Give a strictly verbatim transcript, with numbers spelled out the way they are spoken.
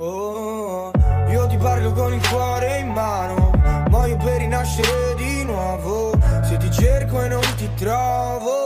Oh, io ti parlo con il cuore in mano, muoio per rinascere di nuovo. Se ti cerco e non ti trovo,